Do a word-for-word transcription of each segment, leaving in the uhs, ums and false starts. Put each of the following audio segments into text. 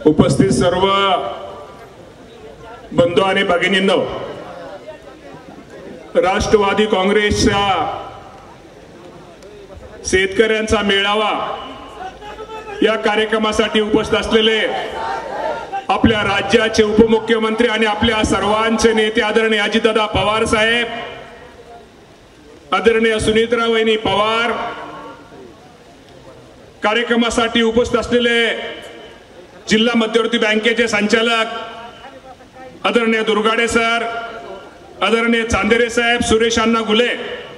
उपस्थित सर्व बंधू आणि भगिनींनो, राष्ट्रवादी काँग्रेसच्या शेतकऱ्यांचा मेळावा या कार्यक्रमासाठी उपस्थित असलेले आपल्या राज्याचे उपमुख्यमंत्री आणि आपल्या सर्वांचे नेते आदरणीय अजितदादा पवार साहेब, आदरणीय सुनीत्रा वहिनी पवार, कार्यक्रमासाठी उपस्थित असलेले जिल्हा मध्यवर्ती बँकेचे संचालक आदरणीय दुर्गाडे सर, आदरणीय चांदेरे साहेब, सुरेश अण्णा गुले,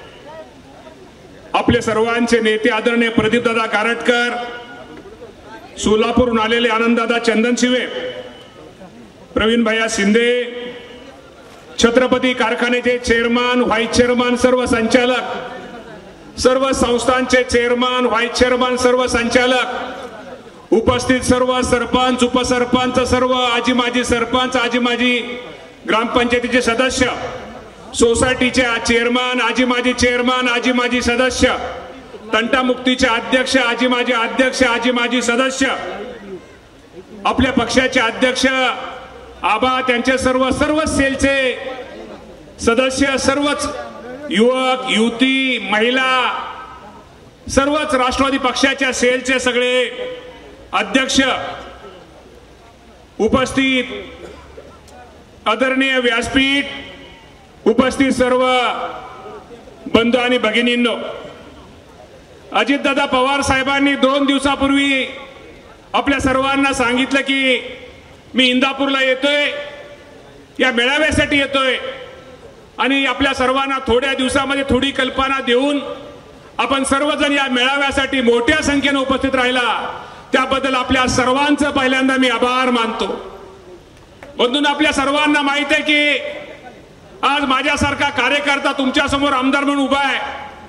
आपले सर्वांचे नेते आदरणीय प्रदीपदादा गारटकर, सोलापूरहून आलेले आनंददादा चंदनशिवे, प्रवीण भैया शिंदे, छत्रपती कारखान्याचे चेअरमन, व्हाईस चेअरमन, सर्व संचालक, सर्व संस्थांचे चेअरमन, व्हाईस चेअरमन, सर्व संचालक, उपस्थित सर्व सरपंच, उपसरपंच, सर्व आजी माजी सरपंच, आजी माजी ग्रामपंचायतीचे सदस्य, सोसायटीचे चेअरमन, आजी माजी चेअरमन, आजी माजी सदस्य, तंटामुक्तीचे अध्यक्ष, आजी माजी अध्यक्ष, आजी माजी सदस्य, आपल्या पक्षाचे अध्यक्ष आबा, त्यांचे सर्व सर्व सेलचे सदस्य, सर्वच युवक युवती महिला, सर्वच राष्ट्रवादी पक्षाच्या सेलचे सगळे अध्यक्ष, उपस्थित आदरणीय व्यासपीठ, उपस्थित सर्व बंधू आणि भगिनींनो, अजितदादा पवार साहेबांनी दोन दिवसापूर्वी आपल्या सर्वांना सांगितलं की मी इंदापूरला येतोय, या मेळाव्यासाठी येतोय आणि आपल्या सर्वांना थोड्या दिवसामध्ये थोडी कल्पना देऊन आपण सर्वजण या मेळाव्यासाठी मोठ्या संख्येने उपस्थित राहिला, त्याबद्दल आपल्या सर्वांचं पहिल्यांदा मी आभार मानतो। बंधूंनो, आपल्या सर्वांना माहित आहे की आज माझ्यासारखा कार्यकर्ता तुमच्या समोर आमदार म्हणून उभा आहे।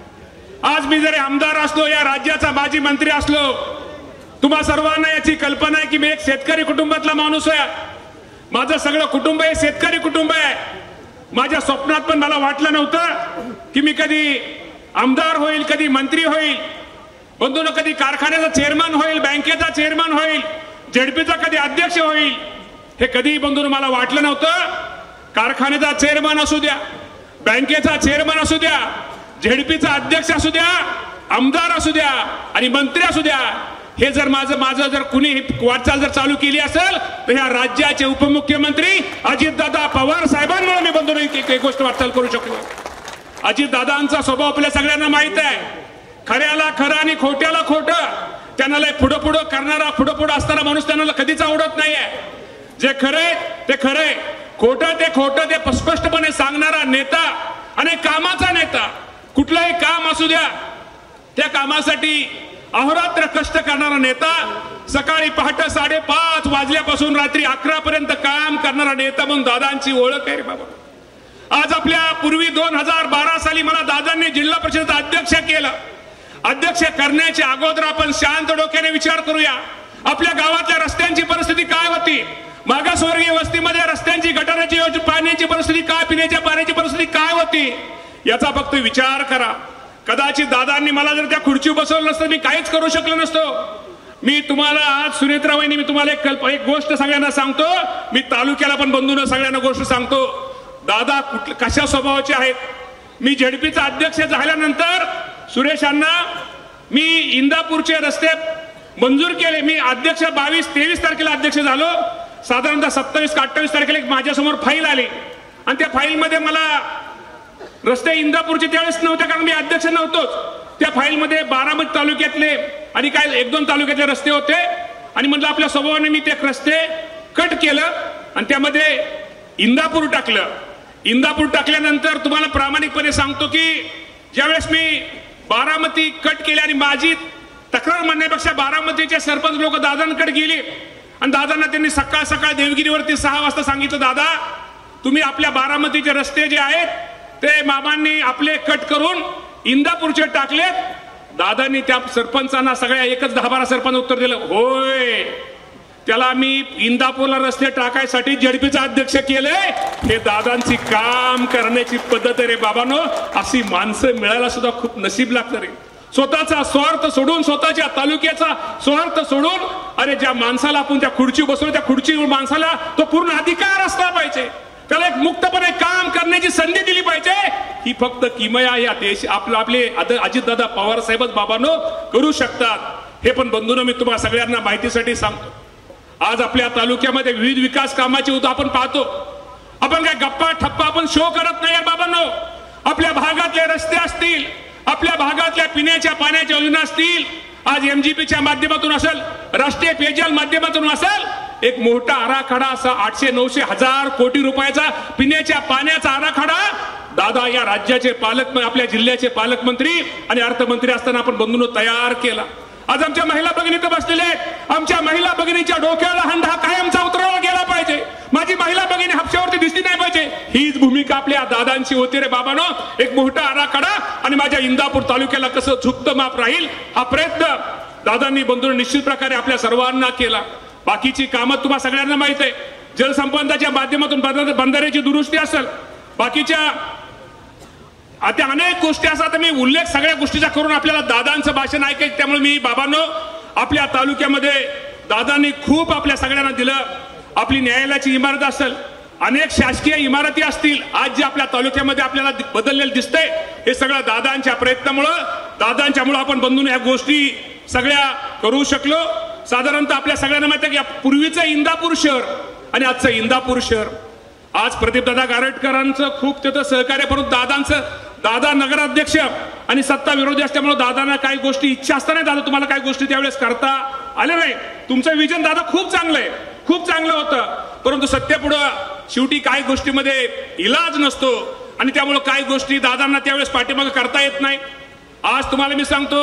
आज मी जरी आमदार असलो, या राज्याचा माजी मंत्री असलो, तुम्हा सर्वांना याची कल्पना आहे की मी एक शेतकरी कुटुंबातला माणूस आहे। माझं सगळं कुटुंब हे शेतकरी कुटुंब आहे। माझ्या स्वप्नात पण मला वाटलं नव्हतं की मी कधी आमदार होईल, कधी मंत्री होईल, बंधूंनो कधी कारखान्याचा चेअरमन होईल, बँकेचा चेअरमन होईल, झेडपीचा कधी अध्यक्ष होईल, हे कधी बंधूंनो मला वाटलं नव्हतं। कारखान्याचा चेअरमन असू द्या, बँकेचा चेअरमन असू द्या, झेडपीचा अध्यक्ष असू द्या, आमदार असू द्या आणि मंत्री असू द्या, हे जर माझं माझं जर कुणी वाटचाल जर चालू केली असेल तर ह्या राज्याचे उपमुख्यमंत्री अजितदादा पवार साहेबांमुळे मी बंधूंनो एक गोष्ट वाटचाल करू शकलो। अजितदादांचा स्वभाव आपल्या सगळ्यांना माहित आहे, खऱ्याला खरं आणि खोट्याला खोटं, त्यांना पुढं पुढं करणारा, पुढं पुढं असणारा माणूस त्यांना कधीच आवडत नाहीये। जे खरंय ते खरंय, खोटं ते खोटं ते स्पष्टपणे सांगणारा नेता आणि कामाचा नेता, कुठलंही काम असू द्या त्या कामासाठी अहोरात्र कष्ट करणारा नेता, सकाळी पहाटे साडेपाच वाजल्यापासून रात्री अकरा पर्यंत काम करणारा नेता म्हणून दादांची ओळख आहे रे बाबा। आज आपल्या पूर्वी दोन हजार बारा साली मला दादांनी जिल्हा परिषद अध्यक्ष केलं। अध्यक्ष करण्याच्या अगोदर आपण शांत डोक्याने विचार करूया, आपल्या गावातल्या रस्त्यांची परिस्थिती काय होती, मागासवर्गीय वस्तीमध्ये रस्त्यांची, गटाराची, पाण्याची परिस्थिती काय, पिण्याच्या पाण्याची परिस्थिती काय होती, याचा फक्त विचार करा। कदाचित दादांनी मला जर त्या खुर्ची बसवलं नसतं मी काहीच करू शकलो नसतो। मी तुम्हाला आज सुनेत्रा वहिनी, मी तुम्हाला एक कल्प एक गोष्ट सगळ्यांना सांगतो, मी तालुक्याला पण बंधूंना सगळ्यांना गोष्ट सांगतो, दादा कुठ कशा स्वभावाचे आहेत। मी झेडपीचा अध्यक्ष झाल्यानंतर सुरेश अण्णा, मी इंदापूरचे रस्ते मंजूर केले। मी अध्यक्ष बावीस तेवीस तारखेला अध्यक्ष झालो, साधारणतः सत्तावीस अठ्ठावीस तारखेला एक माझ्यासमोर फाईल आली आणि त्या फाईल मध्ये मला रस्ते इंदापूरचे त्यावेळेस नव्हते कारण मी अध्यक्ष नव्हतोच। त्या फाईल मध्ये बारामती तालुक्यातले आणि काय एक दोन तालुक्यातले रस्ते होते आणि म्हटलं आपल्या स्वभावाने मी ते रस्ते कट केलं आणि त्यामध्ये इंदापूर टाकलं। इंदापूर टाकल्यानंतर तुम्हाला प्रामाणिकपणे सांगतो की ज्यावेळेस मी बारामती कट केली आणि माझी तक्रार म्हणण्यापेक्षा बारामतीचे सरपंच लोक दादांकडे गेली आणि दादांना त्यांनी सकाळ सकाळ देवगिरीवरती सहा वाजता सांगितलं, दादा तुम्ही आपल्या बारामतीचे रस्ते जे आहेत ते मामांनी आपले कट करून इंदापूरचे टाकलेत। दादांनी त्या सरपंचांना सगळ्या एकच दहा बारा सरपंच उत्तर दिलं, होय त्याला मी इंदापूरला रस्ते टाकायसाठी झेडपीचा अध्यक्ष केलंय। हे दादांची काम करण्याची पद्धत रे बाबांनो, अशी माणसं मिळायला सुद्धा खूप नशीब लागतं रे। स्वतःचा स्वार्थ सोडून, स्वतःच्या तालुक्याचा स्वार्थ सोडून, अरे ज्या माणसाला आपण त्या खुर्ची बसवली त्या खुर्ची माणसाला तो पूर्ण अधिकार असला पाहिजे, त्याला एक मुक्तपणे काम करण्याची संधी दिली पाहिजे. ही फक्त किमया या देश आपलं आपले अजितदादा पवार साहेबच बाबांनो करू शकतात. हे पण बंधूंनो मी तुम्हाला सगळ्यांना माहितीसाठी सांगतो. आज आपल्या तालुक्यामध्ये विविध विकास कामाची उदा आपण पाहतो. आपण काय गप्पा ठप्पा आपण शो करत नाही बाबांनो. आपल्या भागातले रस्ते असतील, आपल्या भागातल्या पिण्याच्या पाण्याच्या योजना असतील, आज एमजीपीच्या माध्यमातून असेल, राष्ट्रीय पेयजल माध्यमातून असेल, एक मोठा आराखडा असा आठशे नऊशे हजार कोटी रुपयाचा पिण्याच्या पाण्याचा आराखडा दादा या राज्याचे पालक, आपल्या जिल्ह्याचे पालकमंत्री आणि अर्थमंत्री असताना आपण बंधूंनो तयार केला. आज आमच्या महिला भगिनी इथं बसलेल्या आहेत. आमच्या महिला भगिनीच्या डोक्याला हंडा कायमचा उतरवला गेला पाहिजे. माझी महिला भगिनी हापशावरती दिसली नाही पाहिजे. हीच भूमिका आपल्या दादांची होती रे बाबांनो. एक मोठा आराखडा आणि माझ्या इंदापूर तालुक्याला कसं झुकतं माप राहील हा प्रयत्न दादांनी बंधूंनो निश्चित प्रकारे आपल्या सर्वांना केला. बाकीची कामं तुम्हाला सगळ्यांना माहित आहे. जलसंपदाच्या माध्यमातून बंधाऱ्याची दुरुस्ती असेल, बाकीच्या आता अनेक गोष्टी असतात. मी उल्लेख सगळ्या गोष्टीचा करून आपल्याला दादांचं भाषण ऐकायचं, त्यामुळे मी बाबांनो आपल्या तालुक्यामध्ये दादांनी खूप आपल्या सगळ्यांना दिलं. आपली न्यायालयाची इमारत असेल, अनेक शासकीय इमारती असतील, आज जे आपल्या तालुक्यामध्ये आपल्याला बदललेलं दिसतंय हे सगळं दादांच्या प्रयत्नामुळं, दादांच्यामुळं आपण बंधून ह्या गोष्टी सगळ्या करू शकलो. साधारणतः आपल्या सगळ्यांना माहिती आहे की पूर्वीचं इंदापूर शहर आणि आजचं इंदापूर शहर, आज प्रदीपदादा गारटकरांचं खूप तिथं सहकार्य, परंतु दादांचं दादा नगराध्यक्ष आणि सत्ता विरोधी असल्यामुळे दादांना काही गोष्टी इच्छा असताना दादा तुम्हाला काही गोष्टी त्यावेळेस करता आल्या नाही. तुमचं विजन दादा खूप चांगलं आहे, खूप चांगलं होतं, परंतु सत्यापुढं शेवटी काही गोष्टीमध्ये इलाज नसतो आणि त्यामुळे काही गोष्टी दादांना त्यावेळेस पाठीमागे करता येत नाही. आज तुम्हाला मी सांगतो,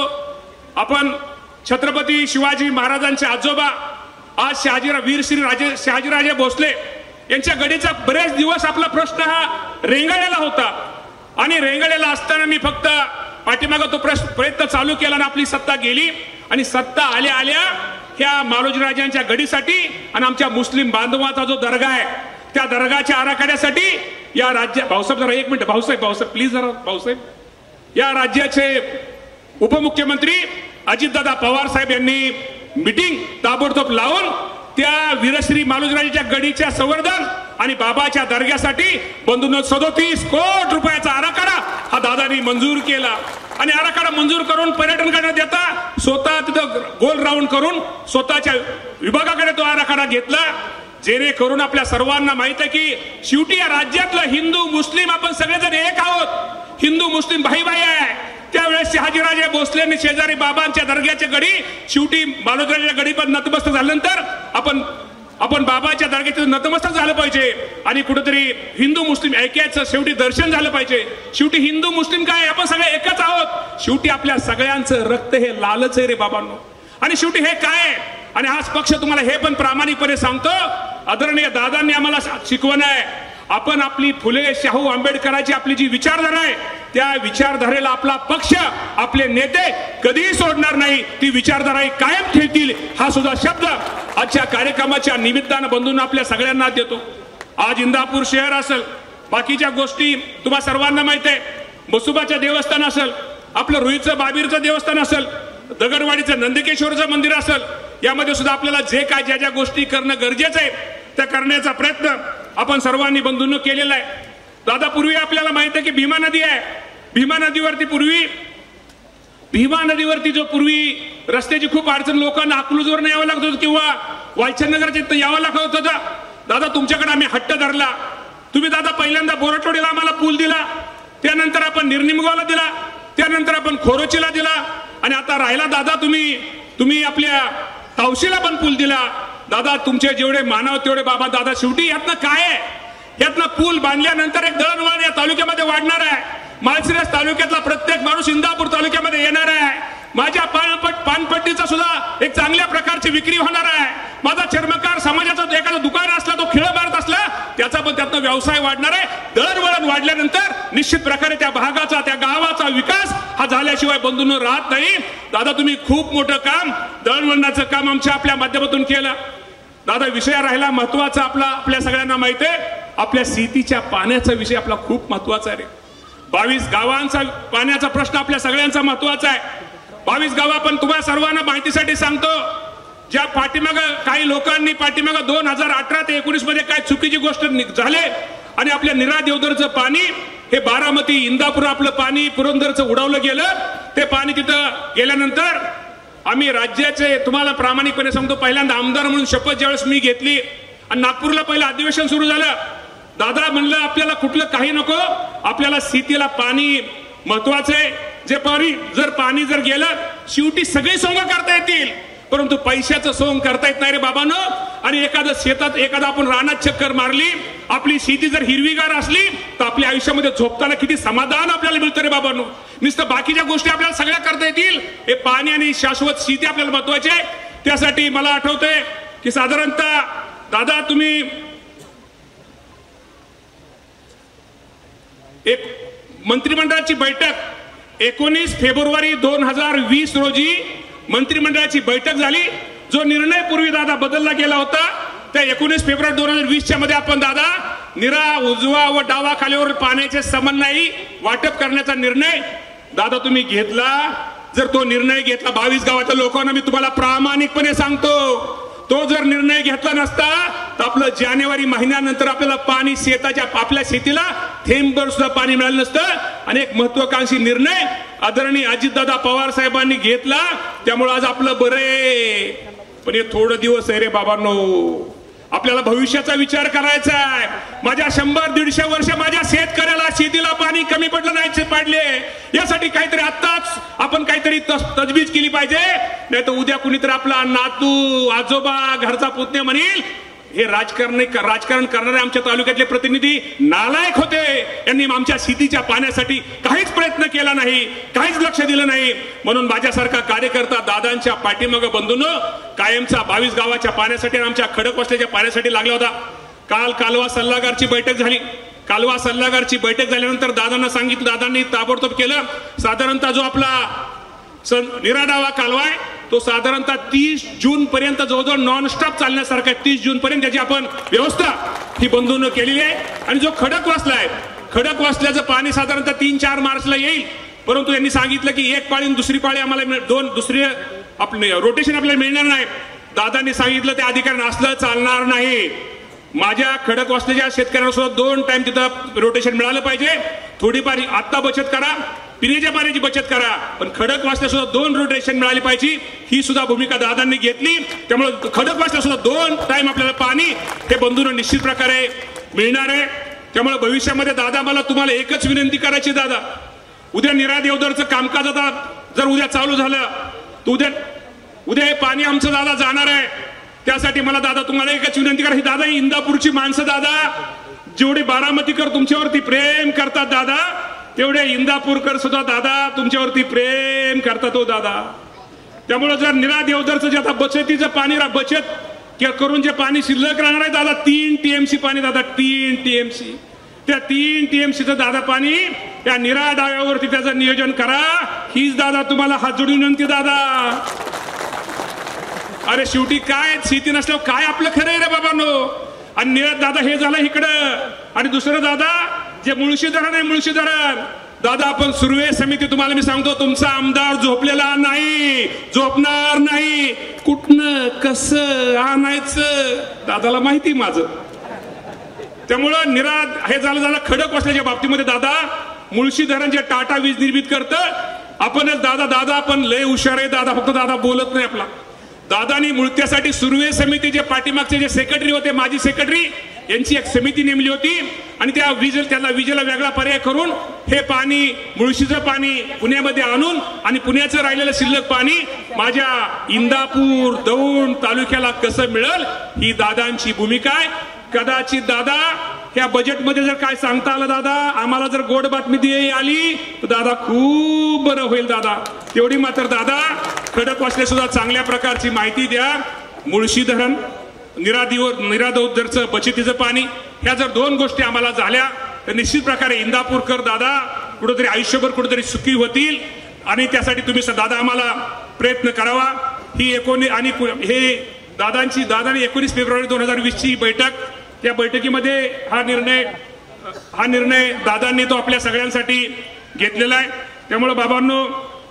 आपण छत्रपती शिवाजी महाराजांचे आजोबा आज शहाजीराव वीर श्री राजे शहाजीराजे भोसले यांच्या गडीचा बरेच दिवस आपला प्रश्न हा रेंगाळलेला होता आणि रेंगाळलेला असताना मी फक्त पाठीमागे तो प्रयत्न चालू केला आणि आपली सत्ता गेली आणि सत्ता आल्या आल्या ह्या मालोजीराजांच्या गडीसाठी आणि आमच्या मुस्लिम बांधवाचा जो दर्गा आहे त्या दर्गाच्या आराखड्यासाठी या राज्य भाऊसाहेब जरा एक मिनिट भाऊसाहेब भाऊसाहेब प्लीज जरा भाऊसाहेब या राज्याचे उपमुख्यमंत्री अजितदादा पवार साहेब यांनी मीटिंग ताबडतोब लावून त्या वीरश्री मालोजीराजांच्या गडीच्या संवर्धन आणि बाबाच्या दर्ग्यासाठी बंधूंनो सदोतीस कोटी रुपयाचा आराखडा हा दादांनी मंजूर केला आणि आराखडा मंजूर करून पर्यटन करण्यात देता स्वतः तिथं गोल राऊंड करून स्वतःच्या विभागाकडे तो आराखडा घेतला, जेणेकरून आपल्या सर्वांना माहित आहे की शेवटी या राज्यातलं हिंदू मुस्लिम आपण सगळेजण एक आहोत, हिंदू मुस्लिम भाई भाई आहे. त्यावेळेस शहाजीराजे भोसलेंनी शेजारी बाबांच्या दर्ग्याच्या गडी शेवटी मालोजीराजांच्या गडी पण नतमस्तक झाल्यानंतर आपण आपण बाबाच्या दर्ग्याचे नतमस्तक झालं पाहिजे आणि कुठेतरी हिंदू मुस्लिम ऐक्याचं शेवटी दर्शन झालं पाहिजे. शेवटी हिंदू मुस्लिम काय आपण सगळे एकच आहोत. शेवटी आपल्या सगळ्यांचं रक्त हे लालच आहे रे बाबांनो आणि शेवटी हे काय आणि हाच पक्ष तुम्हाला हे पण प्रामाणिकपणे सांगतो, आदरणीय दादांनी आम्हाला शिकवण आहे, आपण आपली फुले शाहू आंबेडकरांची आपली जी विचारधारा आहे त्या विचारधारेला आपला पक्ष आपले नेते कधीही सोडणार नाही, ती विचारधारा कायम ठेवतील हा सुद्धा शब्द आजच्या कार्यक्रमाच्या निमित्तानं बंधूंना आपल्या सगळ्यांना देतो. आज इंदापूर शहर असेल, बाकीच्या गोष्टी तुम्हा सर्वांना माहित आहे, बसुबाचं देवस्थान असेल, आपलं रुईचं बाबीरचं देवस्थान असेल, दगडवाडीचं नंदकेश्वरचं मंदिर असेल, यामध्ये सुद्धा आपल्याला जे काय ज्या ज्या गोष्टी करणं गरजेचं आहे त्या करण्याचा प्रयत्न आपण सर्वांनी बंधूंनो केलेला आहे. दादा पूर्वी आपल्याला माहित आहे की भीमा नदी आहे, भीमा नदीवरती पूर्वी भीमा नदीवरती जो पूर्वी रस्त्याची खूप अडचण, लोकांना अकलूजवरून यावं लागत होतं किंवा वालचंदनगरच्या यावं लागत होतं. दादा तुमच्याकडे आम्ही हट्ट धरला, तुम्ही दादा पहिल्यांदा बोराटवाडीला आम्हाला पूल दिला, त्यानंतर आपण निर्निमगावला दिला, त्यानंतर आपण खोरोचीला दिला आणि आता राहिला दादा तुम्ही तुम्ही आपल्या तावशीला पण पूल दिला. दादा तुमचे जेवढे मानव तेवढे बाबा दादा, शेवटी यातनं काय आहे, यातनं पूल बांधल्यानंतर एक दळणवळण या तालुक्यामध्ये वाढणार आहे. माळशिरस तालुक्यातला प्रत्येक माणूस इंदापूर तालुक्यामध्ये येणार आहे. माझ्या पानपट पानपट्टीचा सुद्धा एक चांगल्या प्रकारची विक्री होणार आहे. माझा चर्मकार समाजाचा एखादा दुकान असला, तो खेळ मारत असला, त्याचा पण त्यातनं व्यवसाय वाढणार आहे. दळणवळण वाढल्यानंतर निश्चित प्रकारे त्या भागाचा त्या गावाचा विकास हा झाल्याशिवाय बंधूंनो राहत नाही. दादा तुम्ही खूप मोठं काम दळणवळणाचं काम आमच्या आपल्या माध्यमातून केलं. दादा विषय राहिला महत्वाचा आपला, आपल्या सगळ्यांना माहिती आहे आपल्या शेतीच्या पाण्याचा विषय आपला खूप महत्वाचा आहे. बावीस गावांचा पाण्याचा प्रश्न आपल्या सगळ्यांचा महत्वाचा आहे. बावीस गाव आपण तुम्हाला सर्वांना माहितीसाठी सांगतो. ज्या पाठीमाग काही लोकांनी पाठीमाग दोन हजार अठरा ते एकोणीस मध्ये काय चुकीची गोष्ट झाले आणि आपल्या निरा देवधरचं पाणी हे बारामती इंदापूर आपलं पाणी पुरंदरचं उडवलं गेलं. ते पाणी तिथं गेल्यानंतर आम्ही राज्याचे तुम्हाला प्रामाणिकपणे सांगतो पहिल्यांदा आमदार म्हणून शपथ ज्यावेळेस मी घेतली आणि नागपूरला पहिलं अधिवेशन सुरू झालं, दादा म्हणलं आपल्याला कुठलं काही नको, आपल्याला शेतीला पाणी महत्वाचं आहे. जे पाणी जर पाणी जर गेलं शेवटी सगळे सोंग करता येतील परंतु पैशाचं सोंग करता येत नाही रे बाबांनो. आणि एखादं शेतात एखादा आपण रानात चक्कर मारली, आपली शेती जर हिरवीगार असली तर आपल्या आयुष्यामध्ये झोपताना किती समाधान आपल्याला मिळतं रे बाबांनो. नुसतं बाकीच्या गोष्टी आपल्याला सगळ्या करता येतील, हे पाणी आणि शाश्वत शेती आपल्याला महत्वाची आहे. त्यासाठी मला आठवतंय की साधारणतः दादा तुम्ही एक मंत्रिमंडळाची बैठक एकोणीस फेब्रुवारी दोन हजार वीस रोजी मंत्रिमंडळाची बैठक झाली. जो निर्णय पूर्वी दादा बदलला गेला होता त्या एकोणीस फेब्रुवारी दोन हजार वीसच्या मध्ये आपण दादा निरा उजवा व डावा खालीवर पाण्याचे समन्वयी वाटप करण्याचा निर्णय दादा तुम्ही घेतला. जर तो निर्णय घेतला बावीस गावाच्या लोकांना मी तुम्हाला प्रामाणिकपणे सांगतो, तो जर निर्णय घेतला नसता तर आपलं जानेवारी महिन्यानंतर आपल्याला पाणी शेताच्या आपल्या शेतीला थेंबभर सुद्धा पाणी मिळालं नसतं. आणि एक महत्वाकांक्षी निर्णय आदरणीय अजितदादा पवार साहेबांनी घेतला, त्यामुळे आज आपलं बरं आहे. पण हे थोडं दिवस आहे रे बाबांनो, आपल्याला भविष्याचा विचार करायचा आहे. माझ्या शंभर दीडशे वर्ष माझ्या शेतकऱ्याला शेतीला पाणी कमी पडलं नाही पाडले, यासाठी काहीतरी आत्ताच आपण काहीतरी तजवीज केली पाहिजे. नाही तर उद्या कुणीतरी आपला नातू आजोबा घरचा पुतणे म्हणेल हे राजकारण राजकारण करणारे आमच्या तालुक्यातले प्रतिनिधी नालायक होते, यांनी आमच्या शेतीच्या पाण्यासाठी काहीच प्रयत्न केला नाही, काहीच लक्ष दिलं नाही. म्हणून माझ्यासारखा कार्यकर्ता दादांच्या पाठीमागे बंधूंनो कायमचा बावीस गावाच्या पाण्यासाठी आमच्या खडकवासल्याच्या पाण्यासाठी लागला होता. काल कालवा सल्लागारची बैठक झाली. कालवा सल्लागारची बैठक झाल्यानंतर दादांना सांगितलं, दादांनी ताबडतोब केलं. साधारणतः जो आपला निराडावा कालवा आहे तो साधारणतः तीस जून पर्यंत जवळजवळ नॉनस्टॉप चालण्यासारखा आहे. तीस जून पर्यंत त्याची आपण व्यवस्था ही बंधूंनो केलेली आहे. आणि जो खडकवासला आहे, खडकवासल्याचं पाणी साधारणतः तीन चार मार्चला येईल, परंतु यांनी सांगितलं की एक पाळी दुसरी पाळी आम्हाला दोन दुसरे आपले रोटेशन आपल्याला मिळणार नाही. दादांनी सांगितलं त्या अधिकाऱ्यांना असलं चालणार नाही. माझ्या खडकवासल्याच्या शेतकऱ्यांना सुद्धा दोन टाइम तिथं रोटेशन मिळालं पाहिजे. थोडीफार आता बचत करा, पिण्याच्या पाण्याची बचत करा, पण खडकवासल्या सुद्धा दोन रोटेशन मिळाली पाहिजे, ही सुद्धा भूमिका दादांनी घेतली. त्यामुळे खडकवासल्या सुद्धा दोन टाइम आपल्याला पाणी हे बंधूंना निश्चित प्रकारे मिळणार आहे. त्यामुळे भविष्यामध्ये दादा मला तुम्हाला एकच विनंती करायची, दादा उद्या निरा देवधरचं कामकाज आता जर उद्या चालू झालं तर उद्या उद्या हे पाणी आमचं दादा जाणार आहे. त्यासाठी मला दादा तुम्हाला एकच विनंती करायची, दादा ही इंदापूरची माणसं दादा जेवढे बारामतीकर तुमच्यावरती प्रेम करतात दादा, तेवढे इंदापूरकर सुद्धा दादा तुमच्यावरती प्रेम करतात हो दादा. त्यामुळे जर निरा देवधरचं जे आता बचतीचं पाणी बचत करून जे पाणी शिल्लक राहणार आहे दादा, तीन टीएमसी पाणी दादा, तीन टीएमसी, त्या तीन टीएमसीचं दादा पाणी त्या निरा डाव्यावरती त्याचं नियोजन करा. हीच दादा तुम्हाला हात जोडून विनंती दादा. अरे शेवटी काय शेती नसल्यावर काय आपलं खरं आहे रे बाबांनो. आणि निरा दादा हे झालं इकडं. आणि दुसरं दादा जे मुळशी धरण आहे, मुळशी धरण दादा आपण सुर्वे समिती तुम्हाला मी सांगतो तुमचा आमदार झोपलेला नाही, झोपणार नाही. कुठनं कसं आणायचं दादाला माहिती माझं. त्यामुळं निरा हे झालं झालं खडकवासल्याच्या बाबतीमध्ये दादा मुळशी धरण जे टाटा वीज निर्मित करतं आपणच दादा दादा आपण लय हुशार आहे दादा, फक्त दादा बोलत नाही आपला. दादानी मुळत्यासाठी सुर्वे समितीचे पाठीमागचे जे सेक्रेटरी होते, माजी सेक्रेटरी, यांची एक समिती नेमली होती आणि त्या वीज त्याला विजेला वेगळा पर्याय करून हे पाणी मुळशीचं पाणी पुण्यामध्ये आणून आणि पुण्याचं राहिलेलं शिल्लक पाणी माझ्या इंदापूर दौंड तालुक्याला कसं मिळेल ही दादांची भूमिका आहे. कदाचित दादा ह्या बजेटमध्ये जर काय सांगता आलं दादा, आम्हाला जर गोड बातमी दी आली तर दादा खूप बरं होईल दादा. तेवढी मात्र दादा खडकवासले सुद्धा चांगल्या प्रकारची माहिती द्या. मुळशी धरण, निरादीवर निरादौधरचं बचतीचं पाणी, ह्या जर दोन गोष्टी आम्हाला झाल्या तर निश्चित प्रकारे इंदापूरकर दादा कुठेतरी आयुष्यभर कुठेतरी सुखी होतील. आणि त्यासाठी तुम्ही दादा आम्हाला प्रयत्न करावा. ही एकोणी आणि हे दादांची दादाने एकोणीस फेब्रुवारी दोन हजार वीस ची बैठक, त्या बैठकीमध्ये हा निर्णय हा निर्णय दादांनी तो आपल्या सगळ्यांसाठी घेतलेला आहे. त्यामुळे बाबांनो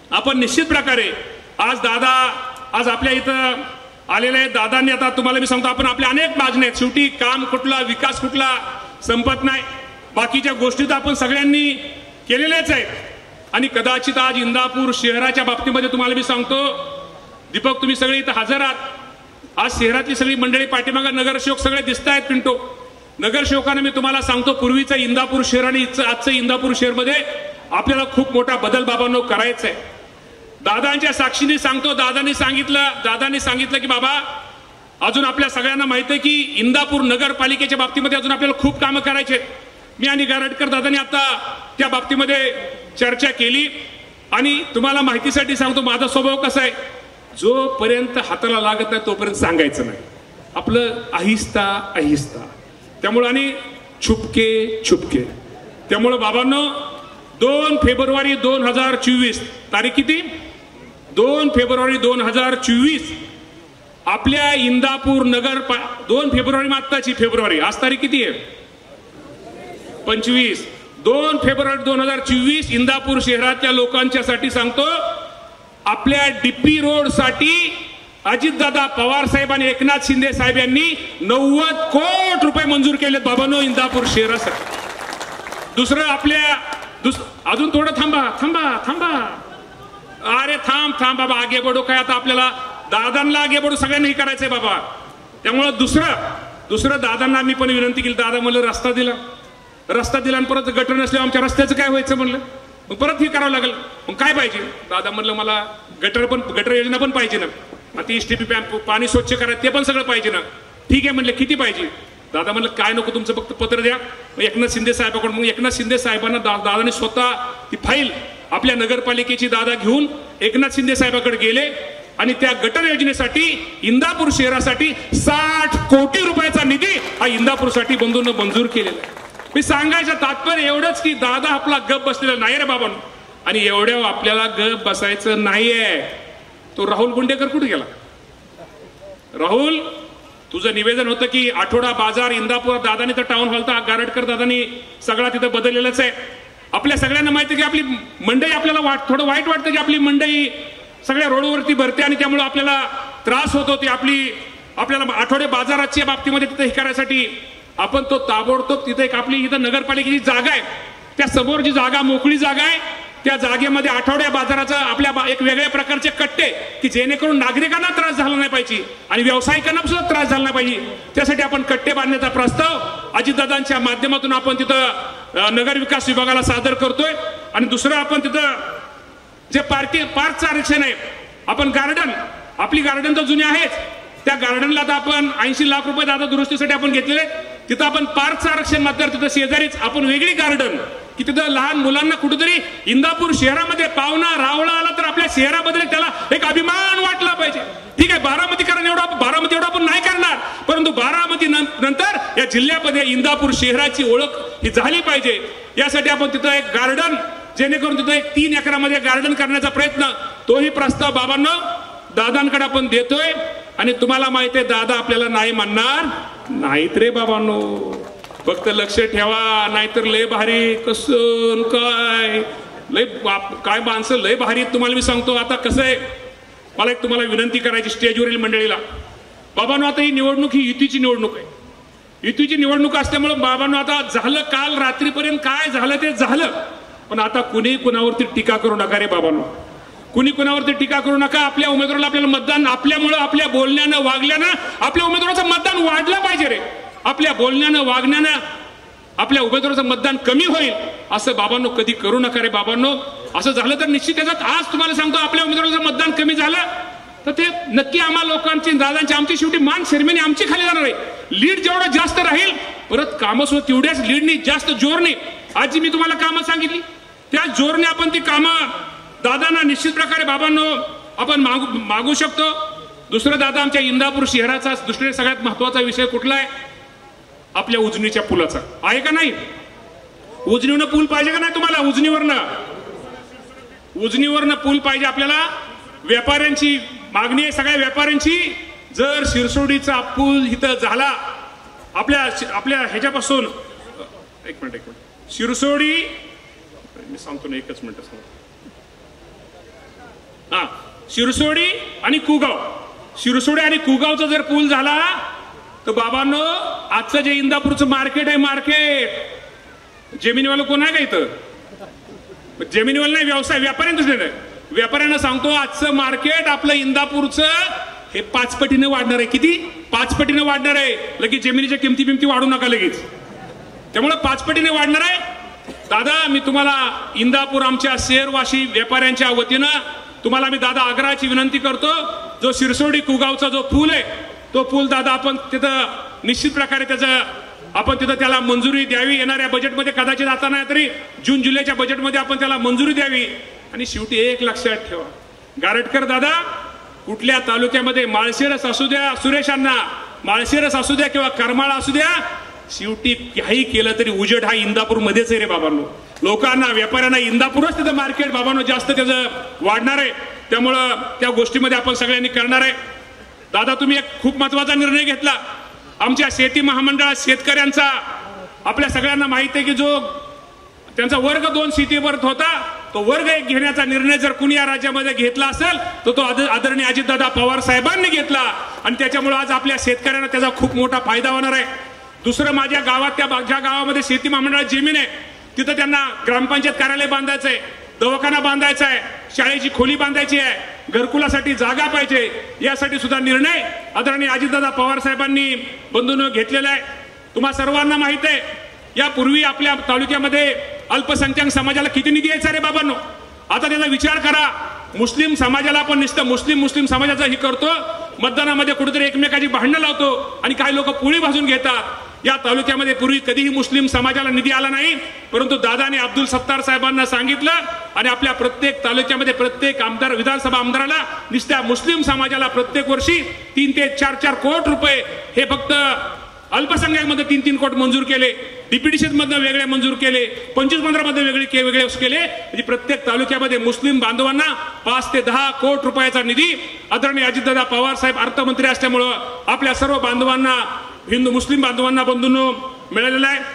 आपण निश्चित प्रकारे आज दादा आज आपल्या इथं आलेले आहेत. दादांनी आता तुम्हाला मी सांगतो आपण आपल्या अनेक मागण्या आहेत. शेवटी काम कुठला विकास कुठला संपत नाही. बाकीच्या गोष्टी तर आपण सगळ्यांनी केलेल्याच आहेत आणि कदाचित आज इंदापूर शहराच्या बाबतीमध्ये तुम्हाला मी सांगतो दीपक तुम्ही सगळे इथं हजर आहात. आज शहरातली सगळी मंडळी पाठीमागे नगरसेवक सगळे दिसत आहेत. पिंटो नगरसेवकांना मी तुम्हाला सांगतो पूर्वीचं इंदापूर शहर आणि आजचं इंदापूर शहरमध्ये आपल्याला खूप मोठा बदल बाबांनो करायचा आहे. दादांच्या साक्षीने सांगतो दादांनी सांगितलं दादांनी सांगितलं की बाबा अजून आपल्या सगळ्यांना माहिती आहे की इंदापूर नगरपालिकेच्या बाबतीमध्ये अजून आपल्याला खूप कामं करायचे आहेत. मी आणि गारटकर दादांनी आता त्या बाबतीमध्ये चर्चा केली आणि तुम्हाला माहितीसाठी सांगतो माझा स्वभाव कसा आहे जोपर्यंत हाताला लागत नाही तोपर्यंत सांगायचं नाही. आपलं आहिस्ता आहिस्ता त्यामुळं आणि छुपके छुपके. त्यामुळं बाबांनो दोन फेब्रुवारी दोन हजार चोवीस तारीख किती दोन फेब्रुवारी दोन हजार चोवीस आपल्या इंदापूर नगर दोन फेब्रुवारी मागताची फेब्रुवारी आज तारीख किती आहे पंचवीस दोन फेब्रुवारी दोन हजार चोवीस इंदापूर शहरातल्या लोकांच्यासाठी सांगतो आपल्या डीपी रोड साठी अजितदादा पवार साहेब आणि एकनाथ शिंदे साहेब यांनी नव्वद कोटी रुपये मंजूर केलेत बाबांनो इंदापूर शहरासाठी. दुसरं आपल्या अजून थोडं थांबा थांबा थांबा अरे थांब थांब बाबा आगे बढो काय आता आपल्याला दादांना आगे बढो सगळ्यांनी करायचंय बाबा. त्यामुळं दुसरं दुसरं दादांना मी पण विनंती केली. दादा म्हणलं रस्ता दिला रस्ता दिला आणि परत गटर नसल्यावर आमच्या रस्त्याचं काय व्हायचं म्हणलं मग परत हे करावं लागेल. मग काय पाहिजे दादा म्हणलं मला गटर पण गटर योजना पण पाहिजे ना आता इस्टीपी पाणी स्वच्छ करायचं ते पण सगळं पाहिजे ना. ठीक आहे म्हणलं किती पाहिजे दादा म्हणलं काय नको तुमचं फक्त पत्र द्या. मग एकनाथ शिंदे साहेबांकडून मग एकनाथ शिंदे साहेबांना दा दादाने स्वतः ती फाईल आपल्या नगरपालिकेची दादा घेऊन एकनाथ शिंदे साहेबांकडे गेले आणि त्या गटर योजनेसाठी इंदापूर शहरासाठी साठ कोटी रुपयाचा निधी हा इंदापूरसाठी बंधूंना मंजूर केलेला आहे. मी सांगायचं तात्पर्य एवढंच की दादा आपला गप बसलेला नाही रे बाबा आणि एवढ्या आपल्याला गप बसायचं नाहीये. तो राहुल गुंडेकर कुठे गेला राहुल तुझं निवेदन होतं की आठवडा बाजार इंदापूर दादानी तर टाउन हॉलचा गारटकर दादानी सगळा तिथं बदललेलाच आहे. आपल्या सगळ्यांना माहिती की आपली मंडई आपल्याला वाट थोडं वाईट वाटतं की आपली मंडई सगळ्या रोडवरती भरते आणि त्यामुळे आपल्याला त्रास होतो. ती आपली आपल्याला आठवडे बाजाराच्या बाबतीमध्ये तिथं हे करायसाठी आपण तो ताबडतोब तिथे एक आपली इथं नगरपालिकेची जागा आहे त्या समोर जी जागा मोकळी जागा आहे त्या जागेमध्ये आठवड्या बाजाराचा आपल्या एक वेगळ्या प्रकारचे कट्टे की जेणेकरून नागरिकांना त्रास झाला नाही पाहिजे आणि व्यावसायिकांना सुद्धा त्रास झाला नाही पाहिजे त्यासाठी आपण कट्टे बांधण्याचा प्रस्ताव अजितदादांच्या माध्यमातून आपण तिथं नगर विकास विभागाला सादर करतोय. आणि दुसरं आपण तिथं जे पार्किंग पार्कचं आरक्षण आहे आपण गार्डन आपली गार्डन तर जुनी आहेच त्या गार्डनला तर आपण ऐंशी लाख रुपये दादा दुरुस्तीसाठी आपण घेतलेले तिथं आपण पार्कचं आरक्षण मात्र तिथं शेजारीच आपण वेगळी गार्डन की तिथं लहान मुलांना कुठेतरी इंदापूर शहरामध्ये पावणा रावळा आला तर आपल्या शहराबद्दल त्याला एक अभिमान वाटला पाहिजे. ठीक आहे बारामतीकरण एवढा बारामती एवढा आपण नाही करणार परंतु बारामती नंतर या जिल्ह्यामध्ये इंदापूर शहराची ओळख ही झाली पाहिजे. यासाठी आपण तिथं एक गार्डन जेणेकरून तिथं एक तीन एकरामध्ये गार्डन करण्याचा प्रयत्न तोही प्रस्ताव बाबांनो दादांकडे आपण देतोय. आणि तुम्हाला माहिती आहे दादा आपल्याला नाही म्हणणार नाहीत रे बाबांनो फक्त लक्ष ठेवा नाहीतर लय भारी कसं काय लय काय माणसं लय भारी तुम्हाला मी सांगतो. आता कसं आहे मला एक तुम्हाला विनंती करायची स्टेजवरील मंडळीला बाबांनो आता ही निवडणूक ही युतीची निवडणूक आहे. युतीची निवडणूक असल्यामुळे बाबांनो आता झालं काल रात्रीपर्यंत काय झालं ते झालं पण आता कुणी कुणावरती टीका करू नका रे बाबांनो. कुणी कुणावरती टीका करू नका. आपल्या उमेदवाराला आपल्याला मतदान आपल्यामुळं आपल्या बोलण्यानं वागल्यानं आपल्या उमेदवाराचं मतदान वाढलं पाहिजे रे. आपल्या बोलण्यानं वागण्यानं आपल्या उमेदवाराचं मतदान कमी होईल असं बाबांनो कधी करू नका रे बाबांनो. असं झालं तर निश्चित त्याच्यात आज तुम्हाला सांगतो आपल्या उमेदवाराचं मतदान कमी झालं तर ते नक्की आम्हा लोकांची दादांची आमची शेवटी मान शर्मेने आमची खाली जाणार आहे. लीड जेवढं जास्त राहील परत कामं सुद्धा तेवढ्याच लीडनी जास्त जोरने आज जी मी तुम्हाला कामं सांगितली त्या जोरने आपण ती कामं दादांना निश्चित प्रकारे बाबांनो आपण मागू मागू शकतो. दुसरं दादा आमच्या इंदापूर शहराचा दुसरे सगळ्यात महत्वाचा विषय कुठला आहे आपल्या उजनीच्या पुलाचा आहे का नाही. उजनीवरनं पूल पाहिजे का नाही तुम्हाला उजनीवरनं उजनीवरनं पूल पाहिजे आपल्याला. व्यापाऱ्यांची मागणी आहे सगळ्या व्यापाऱ्यांची जर शिरसोडीचा पूल इथं झाला आपल्या आपल्या ह्याच्यापासून एक मिनिट एक मिनिट शिरसोडी मी सांगतो ना एकच मिनिट सांगतो हा, शिरसोडी आणि कुगाव, शिरसोडी आणि कुगावचा जर पूल झाला तर बाबांनो आजचं जे इंदापूरचं मार्केट आहे, मार्केट जमिनीवाला कोण आहे का इथं? जमिनीवाला नाही, व्यवसाय व्यापाऱ्यांना नाही, व्यापाऱ्यांना सांगतो आजचं मार्केट आपलं इंदापूरचं हे पाच पटीने वाढणार आहे. किती? पाच पटीने वाढणार आहे. लगेच जमिनीच्या किमती बिमती वाढू नका लगेच, त्यामुळे पाच पटीने वाढणार आहे. दादा मी तुम्हाला इंदापूर आमच्या शेरवाशी व्यापाऱ्यांच्या वतीनं तुम्हाला मी दादा आग्रहाची विनंती करतो, जो शिरसोडी कुगावचा जो पूल आहे तो पूल दादा आपण तिथं निश्चित प्रकारे त्याचं आपण तिथं त्याला मंजुरी द्यावी. येणाऱ्या बजेटमध्ये कदाचित आता नाही तरी जून जुलैच्या बजेटमध्ये आपण त्याला मंजुरी द्यावी. आणि शेवटी एक लक्षात ठेवा, गारटकर दादा कुठल्या तालुक्यामध्ये माळशिरस असू द्या, सुरेशांना माळशिरस असू द्या किंवा करमाळा असू द्या, शेवटी काही केलं तरी उजेड हा इंदापूर मध्येच आहे रे बाबांनो. लोकांना व्यापाऱ्यांना इंदापूरच तिथं मार्केट बाबांनो जास्त त्याचं वाढणार आहे. त्यामुळं त्या गोष्टीमध्ये आपण सगळ्यांनी करणार आहे. दादा तुम्ही एक खूप महत्वाचा निर्णय घेतला. आमच्या शेती महामंडळात शेतकऱ्यांचा आपल्या सगळ्यांना माहित आहे की जो त्यांचा वर्ग दोन शेतीवर होता तो वर्ग एक घेण्याचा निर्णय जर कुणी या राज्यामध्ये घेतला असेल तर तो आदरणीय अजितदादा पवार साहेबांनी घेतला आणि त्याच्यामुळे आज आपल्या शेतकऱ्यांना त्याचा खूप मोठा फायदा होणार आहे. दुसरं माझ्या गावात त्या ज्या गावामध्ये शेती महामंडळात जमीन आहे तिथं त्यांना ग्रामपंचायत कार्यालय बांधायचं आहे, दवाखाना बांधायचा आहे, शाळेची खोली बांधायची आहे, घरकुलासाठी जागा पाहिजे, यासाठी सुद्धा निर्णय आदरणीय अजितदादा पवार साहेबांनी बंधूंनो घेतलेला आहे. तुम्हा सर्वांना माहित आहे यापूर्वी आपल्या तालुक्यामध्ये अल्पसंख्याक समाजाला किती निधी यायचा रे बाबांनो. आता त्याचा विचार करा. मुस्लिम समाजाला आपण नुसतं मुस्लिम मुस्लिम समाजाचा ही करतो, मतदानामध्ये कुठेतरी एकमेकाची भांडणं लावतो आणि काही लोक पोळी भाजून घेतात. या तालुक्यामध्ये पूर्वी कधीही मुस्लिम समाजाला निधी आला नाही, परंतु दादाने अब्दुल सत्तार साहेबांना सांगितलं आणि आपल्या प्रत्येक तालुक्यामध्ये प्रत्येक आमदार विधानसभा आमदाराला नुसत्या मुस्लिम समाजाला प्रत्येक वर्षी तीन ते चार चार कोटी रुपये हे फक्त अल्पसंख्याकमध्ये तीन तीन कोटी मंजूर केले, डीपीडीसी मधनं वेगळे मंजूर केले, पंचवीस पंधरा मध्ये वेगळे वेगळे केले. म्हणजे प्रत्येक तालुक्यामध्ये मुस्लिम बांधवांना पाच ते दहा कोटी रुपयाचा निधी आदरणीय अजितदादा पवार साहेब अर्थमंत्री असल्यामुळं आपल्या सर्व बांधवांना हिंदू मुस्लिम बांधवांना बंधूंनो मिळालेला आहे.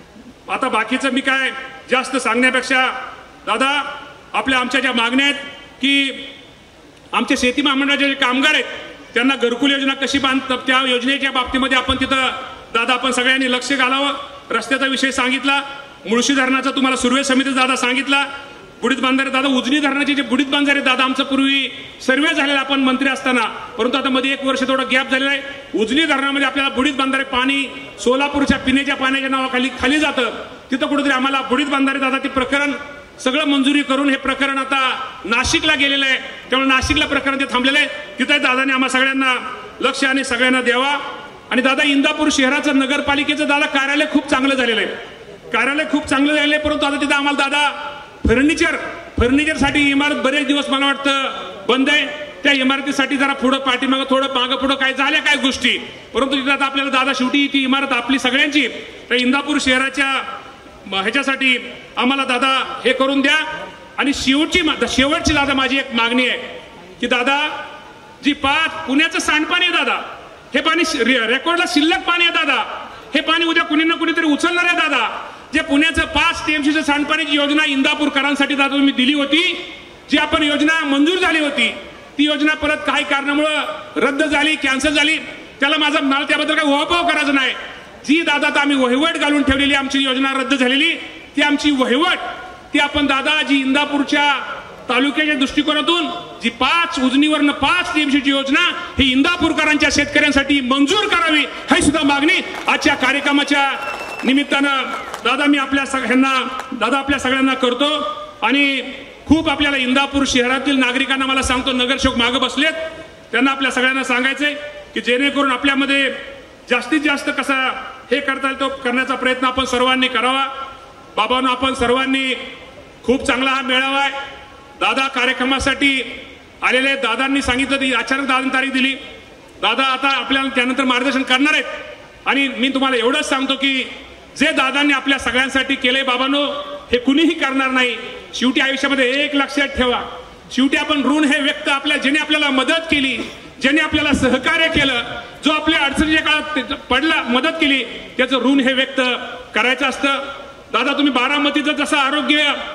आता बाकीचं मी काय जास्त सांगण्यापेक्षा दादा आपल्या आमच्या ज्या मागण्या आहेत की आमच्या शेती महामंडळाचे जे कामगार आहेत त्यांना घरकुल योजना कशी बांधतात त्या योजनेच्या बाबतीमध्ये आपण तिथं दादा आपण सगळ्यांनी लक्ष घालावं. रस्त्याचा विषय सांगितला, मुळशी धरणाचा तुम्हाला सर्वे समिती दादा सांगितला, बुडीत बांधारे दादा उजनी धरणाचे जे बुडीत बांधारे दादा आमचं पूर्वी सर्वे झालेला आपण मंत्री असताना, परंतु आता मध्ये एक वर्ष थोडा गॅप झालेला आहे. उजनी धरणामध्ये आपल्याला बुडीत बांधारे पाणी सोलापूरच्या पिण्याच्या पाण्याच्या नावाखाली खाली जातं, तिथं कुठेतरी आम्हाला बुडीत बांधारे दादा ते प्रकरण सगळं मंजुरी करून हे प्रकरण आता नाशिकला गेलेलं आहे. त्यामुळे नाशिकला प्रकरण ते थांबलेलं आहे. तिथे दादाने आम्हा सगळ्यांना लक्ष आणि सगळ्यांना द्यावा. आणि दादा इंदापूर शहराचं नगरपालिकेचं दादा कार्यालय खूप चांगलं झालेलं आहे, कार्यालय खूप चांगलं झालेलं आहे. परंतु आता तिथं आम्हाला दादा फर्निचर फर्निचरसाठी इमारत बरेच दिवस मला वाटतं बंद आहे. त्या इमारतीसाठी जरा पुढं पाठीमागं थोडं मागं पुढं काय झाल्या काय गोष्टी, परंतु तिथं आता आपल्याला दादा शेवटी ती इमारत आपली सगळ्यांची त्या इंदापूर शहराच्या ह्याच्यासाठी आम्हाला दादा हे करून द्या. आणि शेवटची शेवटची दादा माझी एक मागणी आहे की दादा जी पाच पुण्याचं सांडपाणी आहे दादा, हे पाणी रेकॉर्डला शिल्लक पाणी आहे दादा, हे पाणी उद्या कुणी ना कुणीतरी उचलणार आहे दादा. जे पुण्याचं पाच टीएमसीचं सांडपाणीची योजना इंदापूरकरांसाठी दादा तुम्ही दिली होती, जी आपण योजना मंजूर झाली होती ती योजना परत काही कारणामुळे रद्द झाली, कॅन्सल झाली. त्याला माझा मला त्याबद्दल काही उहापोह करायचं नाही. जी दादा आम्ही वहिवट घालून ठेवलेली आमची योजना रद्द झालेली ती आमची वहिवट ती आपण दादा जी इंदापूरच्या तालुक्याच्या दृष्टिकोनातून जी पाच उजनीवरनं पाच टीएमसीची योजना ही इंदापूरकरांच्या शेतकऱ्यांसाठी मंजूर करावी ही सुद्धा मागणी आजच्या कार्यक्रमाच्या निमित्तानं दादा मी आपल्या सगळ्यांना दादा आपल्या सगळ्यांना करतो. आणि खूप आपल्याला इंदापूर शहरातील नागरिकांना मला सांगतो नगरसेवक मागे बसलेत, त्यांना आपल्या सगळ्यांना सांगायचंय की जेणेकरून आपल्यामध्ये जास्तीत जास्त कसा हे करता येईल तो करण्याचा प्रयत्न आपण सर्वांनी करावा. बाबांनो आपण सर्वांनी खूप चांगला हा मेळावा आहे. दादा कार्यक्रमासाठी आलेले दादांनी सांगितलं ती अचानक दादांनी तारीख दिली. दादा आता आपल्याला त्यानंतर मार्गदर्शन करणार आहेत आणि मी तुम्हाला एवढंच सांगतो की जे दादांनी आपल्या सगळ्यांसाठी केले बाबांनो हे कुणीही करणार नाही. शेवटी आयुष्यामध्ये एक लक्षात ठेवा, शेवटी आपण ऋण हे व्यक्त आपल्या ज्याने आपल्याला मदत केली, ज्याने आपल्याला सहकार्य केलं, जो आपल्या अडचणीच्या काळात पडला मदत केली त्याचं ऋण हे व्यक्त करायचं असतं. दादा तुम्ही बारामतीचं जसं आरोग्य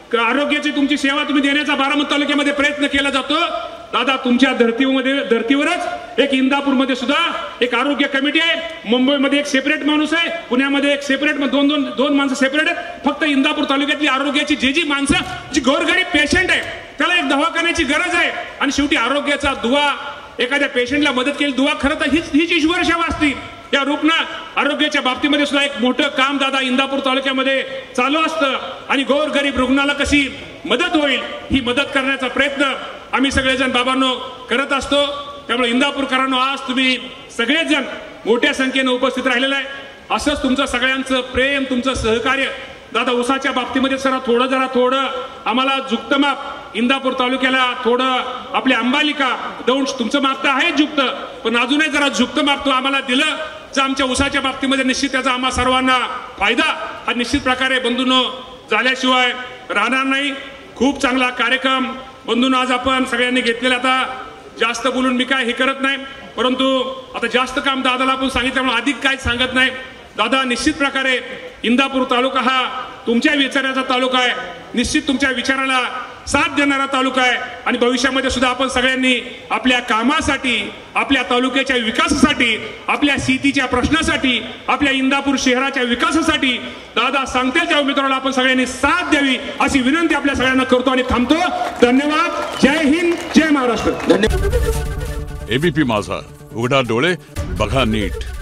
आरोग्याची तुमची सेवा तुम्ही देण्याचा बारामती तालुक्यामध्ये प्रयत्न केला जातो। दादा तुमच्या धर्तीमध्ये धर्तीवरच एक इंदापूरमध्ये सुद्धा एक आरोग्य कमिटी आहे, मुंबईमध्ये एक सेपरेट माणूस आहे, पुण्यामध्ये एक सेपरेट, दोन दोन दोन माणसं सेपरेट आहेत। फक्त इंदापूर तालुक्यातली आरोग्याची जे जी माणसं जी गोरगरीब पेशंट आहे त्याला एक दवाखान्याची गरज आहे आणि शेवटी आरोग्याचा दुवा, एखाद्या पेशंटला मदत केली दुवा, खरं तर हीच हीच ईश्वर सेवा असते। या रूपना आरोग्याच्या बाबतीमध्ये सुद्धा एक मोठं काम दादा इंदापूर तालुक्यामध्ये चालू असतं आणि गोरगरीब रुग्णाला कशी मदत होईल ही मदत करण्याचा प्रयत्न आम्ही सगळेजण बाबांनो करत असतो। त्यामुळे इंदापूरकरांनो आज तुम्ही सगळेच जण मोठ्या संख्येने उपस्थित राहिलेलं आहे। असंच तुमचं सगळ्यांचं प्रेम, तुमचं सहकार्य दादा उसाच्या बाबतीमध्ये जरा थोडं जरा थोडं आम्हाला झुकतं माप, इंदापूर तालुक्याला थोडं आपल्या अंबालिका दौंड तुमचं माप तर आहे झुकतं, पण अजूनही जरा झुकतं माप तो आम्हाला दिलं तर आमच्या उसाच्या बाबतीमध्ये निश्चित त्याचा आम्हा सर्वांना फायदा हा निश्चित प्रकारे बंधूंनो झाल्याशिवाय राहणार नाही। खूप चांगला कार्यक्रम बंधूंनो आज आपण सगळ्यांनी घेतलेला। आता जास्त बोलून मी काय हे करत नाही, परंतु आता जास्त काम दादाला आपण सांगितल्यामुळे अधिक काय सांगत नाही। दादा निश्चित प्रकारे इंदापूर तालुका हा तुमच्या विचाराचा तालुका आहे, निश्चित तुमच्या विचाराला साथ देणारा तालुका आहे आणि भविष्यामध्ये सुद्धा आपण सगळ्यांनी आपल्या कामासाठी, आपल्या तालुक्याच्या विकासासाठी, आपल्या शेतीच्या प्रश्नासाठी, आपल्या इंदापूर शहराच्या विकासासाठी दादा सांगतील त्या उमेदवाराला आपण सगळ्यांनी साथ द्यावी अशी विनंती आपल्या सगळ्यांना करतो आणि थांबतो। धन्यवाद। जय हिंद, जय महाराष्ट्र। एबीपी माझा, उघडा डोळे बघा नीट।